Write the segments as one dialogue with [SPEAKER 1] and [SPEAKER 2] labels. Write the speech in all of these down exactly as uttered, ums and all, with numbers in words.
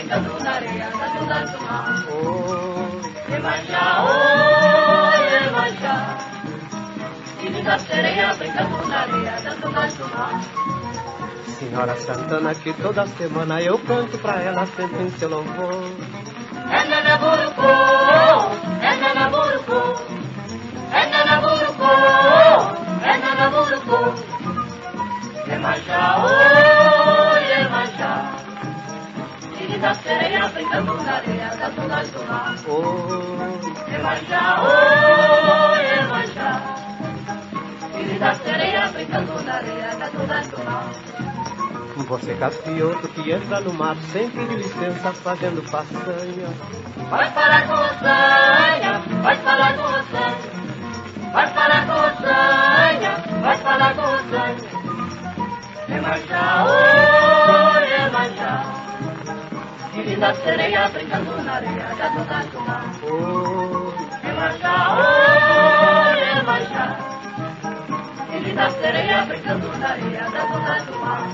[SPEAKER 1] brincando na areia da toda do mar.
[SPEAKER 2] Oh,
[SPEAKER 1] Iemanjá, oh, Iemanjá, filho da sereia brincando na areia da toda do mar.
[SPEAKER 2] Senhora Santana, que toda semana eu canto pra ela sempre em seu louvor.
[SPEAKER 1] É Nana Burucu, é Nana Burucu, é Nana Burucu, é Nana Burucu. Iemanjá, oh, Iemanjá, filho da sereia brincando na areia da toda do mar.
[SPEAKER 2] Oh,
[SPEAKER 1] Iemanjá, oh, Iemanjá, filho da sereia brincando na areia da toda do mar.
[SPEAKER 2] você gafanhoto que entra no mar sem pedir licença fazendo façanha.
[SPEAKER 1] Vai falar com Ossanha, vai falar com Ossanha, vai falar com Ossanha, vai falar com Ossanha. Iemanjá, oh, Iemanjá, filho da sereia brincando na areia da toda do mar.
[SPEAKER 2] Oh,
[SPEAKER 1] Iemanjá, oh, Iemanjá, filho da sereia brincando na areia da toda do mar.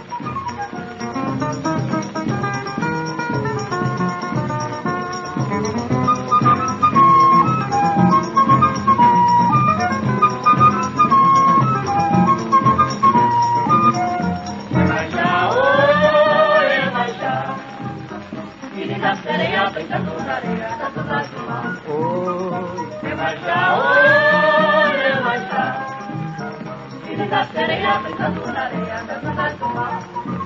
[SPEAKER 1] Da sereia brincando na areia da toda do mar.
[SPEAKER 2] oh,
[SPEAKER 1] Iemanjá, oh, Iemanjá, filho da sereia brincando na areia da toda do mar.